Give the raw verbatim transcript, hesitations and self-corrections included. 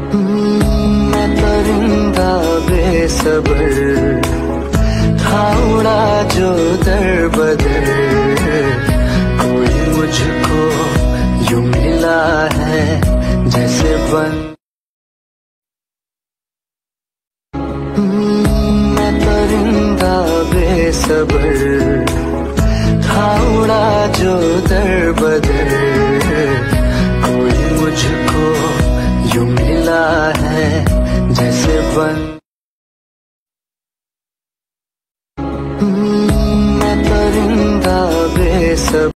मैं परिंदा बेसबर था उड़ा जो दर बदर, कोई मुझको यूं मिला है जैसे बन। मैं परिंदा बेसबर था उड़ा जो दर बदर, कोई मुझको यूं मिला है जैसे बन। मैं परिंदा बेसबर